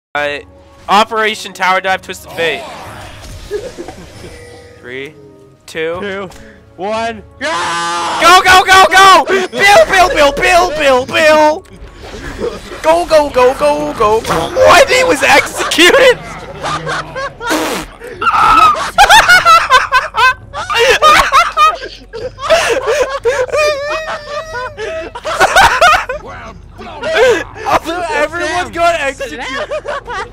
Operation Tower Dive Twisted Fate. 3, 2, 1. Go, go, go, go! Bill, Bill, Bill, Bill, Bill, Bill! Go, go, go, go, go! What? He was executed! Everyone's gonna execute!